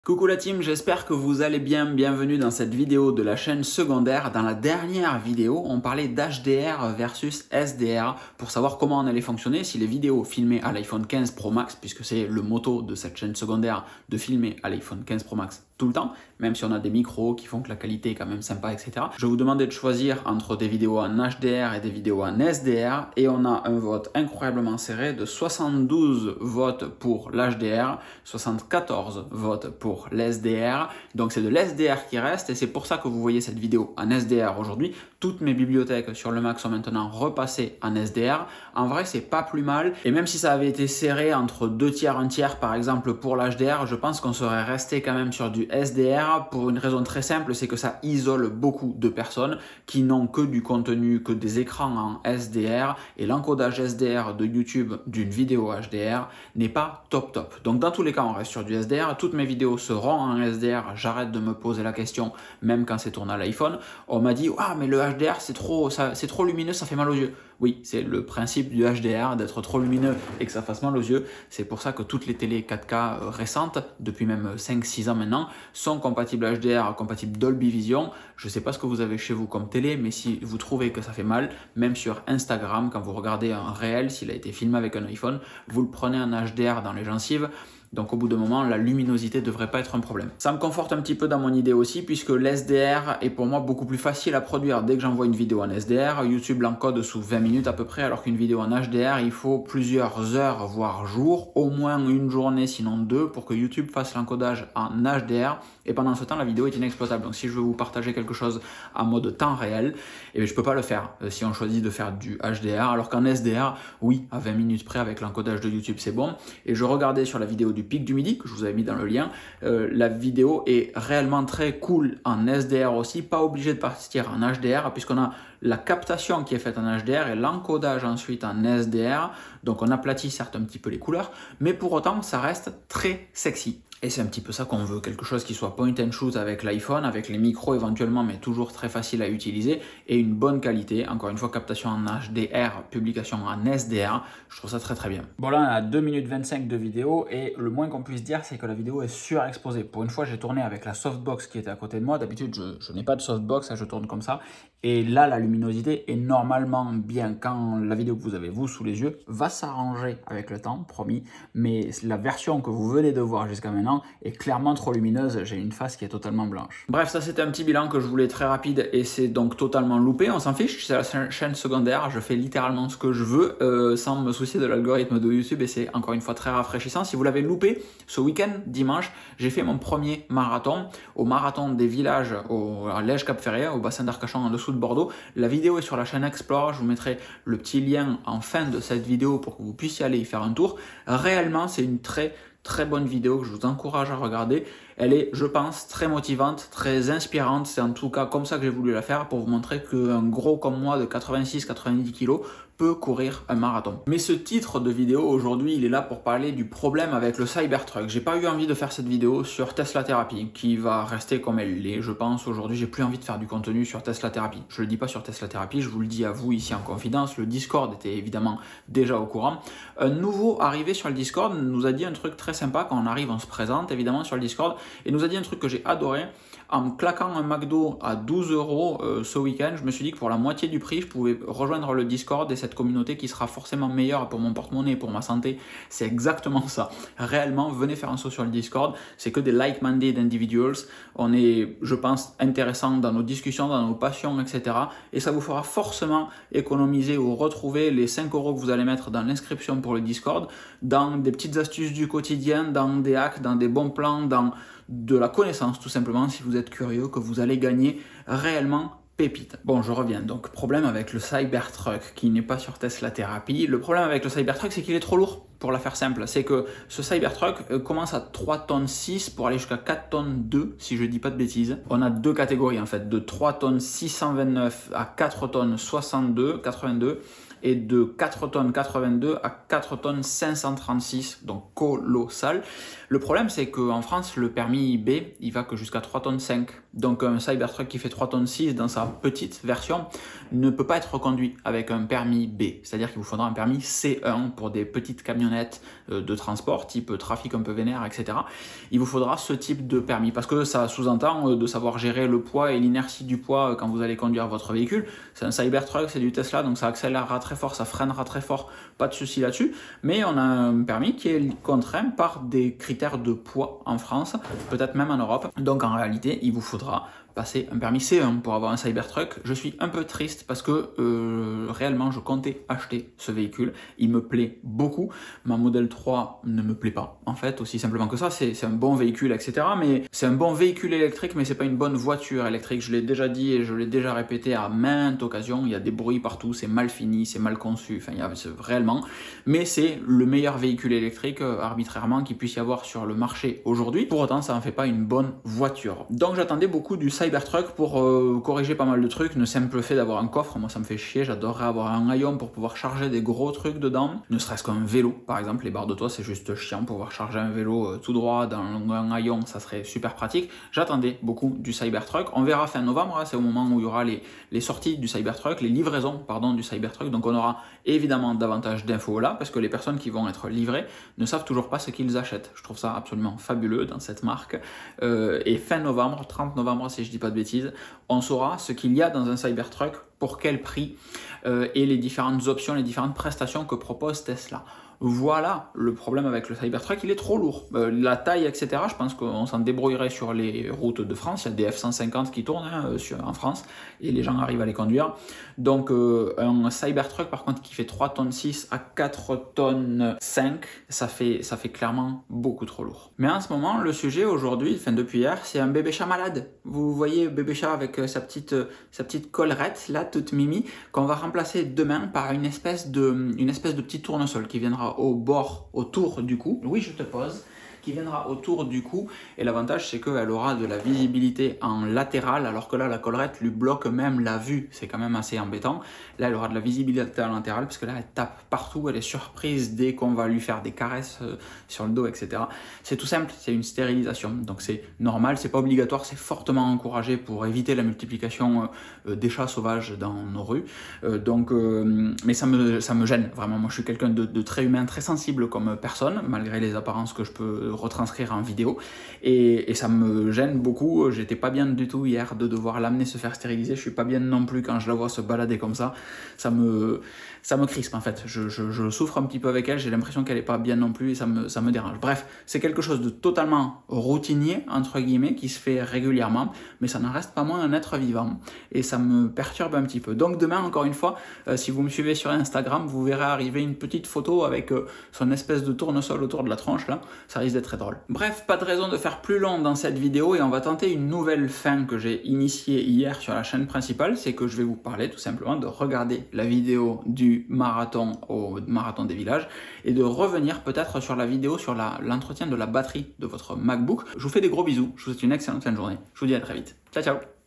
Coucou la team, j'espère que vous allez bien, bienvenue dans cette vidéo de la chaîne secondaire. Dans la dernière vidéo, on parlait d'HDR versus SDR pour savoir comment on allait fonctionner si les vidéos filmées à l'iPhone 15 Pro Max, puisque c'est le motto de cette chaîne secondaire de filmer à l'iPhone 15 Pro Max tout le temps, même si on a des micros qui font que la qualité est quand même sympa, etc. Je vous demandais de choisir entre des vidéos en HDR et des vidéos en SDR et on a un vote incroyablement serré de 72 votes pour l'HDR, 74 votes pour l'SDR. Donc c'est de l'SDR qui reste et c'est pour ça que vous voyez cette vidéo en SDR aujourd'hui. Toutes mes bibliothèques sur le Mac sont maintenant repassées en SDR. En vrai, c'est pas plus mal. Et même si ça avait été serré entre 2 tiers, 1 tiers par exemple pour l'HDR, je pense qu'on serait resté quand même sur du SDR pour une raison très simple, c'est que ça isole beaucoup de personnes qui n'ont que du contenu, que des écrans en SDR et l'encodage SDR de YouTube d'une vidéo HDR n'est pas top. Donc dans tous les cas, on reste sur du SDR. Toutes mes vidéos seront en SDR. J'arrête de me poser la question, même quand c'est tourné à l'iPhone. On m'a dit, ah mais le HDR c'est trop lumineux, ça fait mal aux yeux. Oui, c'est le principe du HDR, d'être trop lumineux et que ça fasse mal aux yeux. C'est pour ça que toutes les télés 4K récentes, depuis même 5-6 ans maintenant, sont compatibles HDR, compatibles Dolby Vision. Je ne sais pas ce que vous avez chez vous comme télé, mais si vous trouvez que ça fait mal, même sur Instagram, quand vous regardez un réel, s'il a été filmé avec un iPhone, vous le prenez en HDR dans les gencives. Donc au bout d'un moment, la luminosité ne devrait pas être un problème. Ça me conforte un petit peu dans mon idée aussi, puisque l'SDR est pour moi beaucoup plus facile à produire. Dès que j'envoie une vidéo en SDR, YouTube l'encode sous 20 minutes à peu près, alors qu'une vidéo en HDR, il faut plusieurs heures, voire jours, au moins une journée, sinon 2, pour que YouTube fasse l'encodage en HDR. Et pendant ce temps, la vidéo est inexploitable. Donc si je veux vous partager quelque chose en mode temps réel, eh bien, je ne peux pas le faire si on choisit de faire du HDR. Alors qu'en SDR, oui, à 20 minutes près avec l'encodage de YouTube, c'est bon. Et je regardais sur la vidéo du Pic du Midi, que je vous avais mis dans le lien, la vidéo est réellement très cool en SDR aussi, pas obligé de partir en HDR, puisqu'on a la captation qui est faite en HDR et l'encodage ensuite en SDR. Donc on aplatit certes un petit peu les couleurs, mais pour autant, ça reste très sexy. Et c'est un petit peu ça qu'on veut, quelque chose qui soit point and shoot avec l'iPhone, avec les micros éventuellement, mais toujours très facile à utiliser et une bonne qualité. Encore une fois, captation en HDR, publication en SDR, je trouve ça très bien. Bon là, on a 2 minutes 25 de vidéo et le moins qu'on puisse dire, c'est que la vidéo est surexposée. Pour une fois, j'ai tourné avec la softbox qui était à côté de moi. D'habitude, je n'ai pas de softbox, je tourne comme ça. Et là, la luminosité est normalement bien. Quand la vidéo que vous avez vous sous les yeux va s'arranger avec le temps, promis. Mais la version que vous venez de voir jusqu'à maintenant est clairement trop lumineuse. J'ai une face qui est totalement blanche. Bref, ça c'était un petit bilan que je voulais très rapide et c'est donc totalement loupé. On s'en fiche, c'est la chaîne secondaire. Je fais littéralement ce que je veux sans me soucier de l'algorithme de YouTube et c'est encore une fois très rafraîchissant. Si vous l'avez loupé, ce week-end, dimanche, j'ai fait mon premier marathon au marathon des villages à Lège-Cap-Ferrier, au bassin d'Arcachon en dessous de Bordeaux. La vidéo est sur la chaîne Explore, je vous mettrai le petit lien en fin de cette vidéo pour que vous puissiez aller y faire un tour. Réellement, c'est une très bonne vidéo que je vous encourage à regarder. Elle est, je pense, très motivante, très inspirante. C'est en tout cas comme ça que j'ai voulu la faire pour vous montrer qu'un gros comme moi de 86-90 kg peut courir un marathon. Mais ce titre de vidéo aujourd'hui, il est là pour parler du problème avec le Cybertruck. J'ai pas eu envie de faire cette vidéo sur Tesla Therapy, qui va rester comme elle l'est. Je pense aujourd'hui, j'ai plus envie de faire du contenu sur Tesla Therapy. Je le dis pas sur Tesla Therapy, je vous le dis à vous ici en confidence. Le Discord était évidemment déjà au courant. Un nouveau arrivé sur le Discord nous a dit un truc très sympa. Quand on arrive, on se présente évidemment sur le Discord et nous a dit un truc que j'ai adoré. En claquant un McDo à 12 € ce week-end, je me suis dit que pour la moitié du prix, je pouvais rejoindre le Discord et cette communauté qui sera forcément meilleure pour mon porte-monnaie et pour ma santé. C'est exactement ça. Réellement, venez faire un saut sur le Discord. C'est que des like-minded individuals. On est, je pense, intéressant dans nos discussions, dans nos passions, etc. Et ça vous fera forcément économiser ou retrouver les 5 € que vous allez mettre dans l'inscription pour le Discord, dans des petites astuces du quotidien, dans des hacks, dans des bons plans, dans de la connaissance tout simplement, si vous êtes curieux, que vous allez gagner réellement pépite. Bon, je reviens. Donc, problème avec le Cybertruck qui n'est pas sur Tesla Therapy. Le problème avec le Cybertruck, c'est qu'il est trop lourd. Pour la faire simple, c'est que ce Cybertruck commence à 3 tonnes 6 pour aller jusqu'à 4 tonnes 2, si je dis pas de bêtises. On a deux catégories en fait, de 3 tonnes 629 à 4 tonnes 82. est de 4 tonnes 82 à 4 tonnes 536, donc colossal. Le problème, c'est qu'en France, le permis B, il va que jusqu'à 3 tonnes 5. Donc un Cybertruck qui fait 3 tonnes 6 dans sa petite version ne peut pas être reconduit avec un permis B. C'est-à-dire qu'il vous faudra un permis C1 pour des petites camionnettes de transport, type trafic un peu vénère, etc. Il vous faudra ce type de permis parce que ça sous-entend de savoir gérer le poids et l'inertie du poids quand vous allez conduire votre véhicule. C'est un Cybertruck, c'est du Tesla, donc ça accélérera très fort, ça freinera très fort, pas de souci là-dessus. Mais on a un permis qui est contraint par des critères de poids en France, peut-être même en Europe. Donc en réalité, il vous faudra passer un permis C1 pour avoir un Cybertruck. Je suis un peu triste parce que réellement je comptais acheter ce véhicule. Il me plaît beaucoup. Ma Model 3 ne me plaît pas. En fait, aussi simplement que ça, c'est un bon véhicule, etc. Mais c'est un bon véhicule électrique, mais c'est pas une bonne voiture électrique. Je l'ai déjà dit et je l'ai déjà répété à maintes occasions. Il y a des bruits partout, c'est mal fini, c'est mal conçu. Enfin, il y a réellement. Mais c'est le meilleur véhicule électrique arbitrairement qu'il puisse y avoir sur le marché aujourd'hui. Pour autant, ça n'en fait pas une bonne voiture. Donc j'attendais beaucoup du Cybertruck pour corriger pas mal de trucs. Le simple fait d'avoir un coffre, moi ça me fait chier, j'adorerais avoir un haillon pour pouvoir charger des gros trucs dedans, ne serait-ce qu'un vélo par exemple. Les barres de toit c'est juste chiant, pouvoir charger un vélo tout droit dans un haillon, ça serait super pratique. J'attendais beaucoup du Cybertruck, on verra fin novembre, hein, c'est au moment où il y aura les sorties du Cybertruck, les livraisons pardon du Cybertruck, donc on aura évidemment davantage d'infos là, parce que les personnes qui vont être livrées ne savent toujours pas ce qu'ils achètent. Je trouve ça absolument fabuleux dans cette marque. Et fin novembre, 30 novembre si je dis pas de bêtises, on saura ce qu'il y a dans un Cybertruck, pour quel prix et les différentes options, les différentes prestations que propose Tesla. Voilà le problème avec le Cybertruck, il est trop lourd. La taille, etc., je pense qu'on s'en débrouillerait sur les routes de France. Il y a des F-150 qui tournent en France et les gens arrivent à les conduire. Donc un Cybertruck, par contre, qui fait 3 tonnes 6 à 4 tonnes 5, ça fait clairement beaucoup trop lourd. Mais en ce moment, le sujet aujourd'hui, enfin depuis hier, c'est un bébé chat malade. Vous voyez bébé chat avec sa petite collerette, là, toute mimi, qu'on va remplacer demain par une espèce de petit tournesol qui viendra au bord, autour du cou. Oui, je te pose. Qui viendra autour du cou, et l'avantage c'est qu'elle aura de la visibilité en latéral, alors que là la collerette lui bloque même la vue, c'est quand même assez embêtant. Là elle aura de la visibilité en latéral parce que là elle tape partout, elle est surprise dès qu'on va lui faire des caresses sur le dos, etc. C'est tout simple, c'est une stérilisation, donc c'est normal, c'est pas obligatoire, c'est fortement encouragé pour éviter la multiplication des chats sauvages dans nos rues. Mais ça me gêne vraiment. Moi je suis quelqu'un de très humain, très sensible comme personne, malgré les apparences que je peux retranscrire en vidéo, et ça me gêne beaucoup. J'étais pas bien du tout hier de devoir l'amener se faire stériliser, je suis pas bien non plus quand je la vois se balader comme ça, ça me crispe en fait, je souffre un petit peu avec elle, j'ai l'impression qu'elle est pas bien non plus et ça me dérange. Bref, c'est quelque chose de totalement routinier entre guillemets qui se fait régulièrement, mais ça n'en reste pas moins un être vivant et ça me perturbe un petit peu. Donc demain, encore une fois, si vous me suivez sur Instagram, vous verrez arriver une petite photo avec son espèce de tournesol autour de la tronche là, ça risque d'être très drôle. Bref, pas de raison de faire plus long dans cette vidéo et on va tenter une nouvelle fin que j'ai initiée hier sur la chaîne principale, c'est que je vais vous parler tout simplement de regarder la vidéo du marathon au marathon des villages et de revenir peut-être sur la vidéo sur l'entretien de la batterie de votre MacBook. Je vous fais des gros bisous, je vous souhaite une excellente fin de journée, je vous dis à très vite. Ciao ciao.